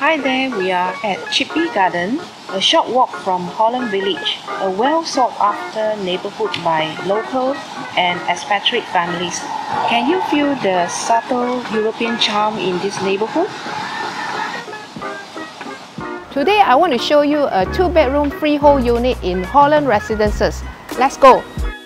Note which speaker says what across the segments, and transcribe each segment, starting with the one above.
Speaker 1: Hi there, we are at Chippy Garden, a short walk from Holland Village, a well sought after neighborhood by local and expatriate families. Can you feel the subtle European charm in this neighborhood?
Speaker 2: Today I want to show you a 2-bedroom freehold unit in Holland Residences. Let's go!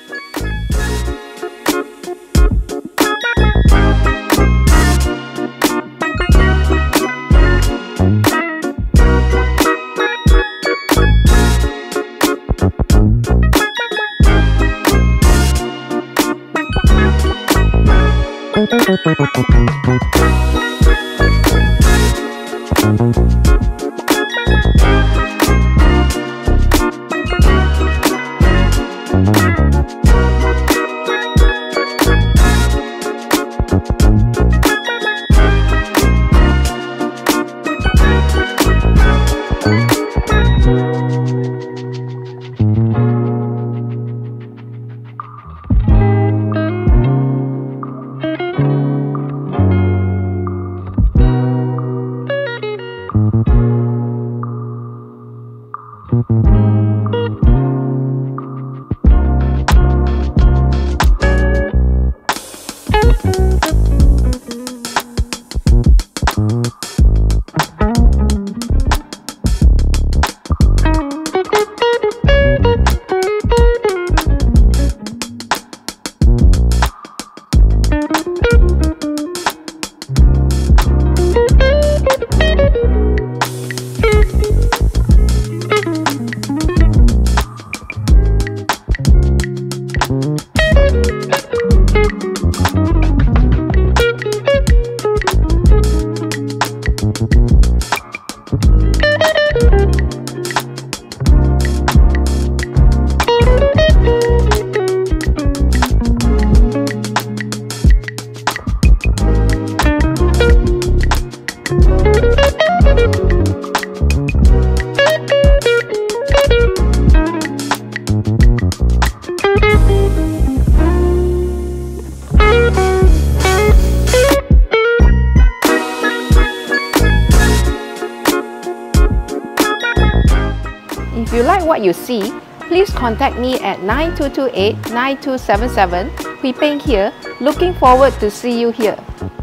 Speaker 2: If you like what you see, please contact me at 9228-9277. Hwee-Pheng here. Looking forward to see you here.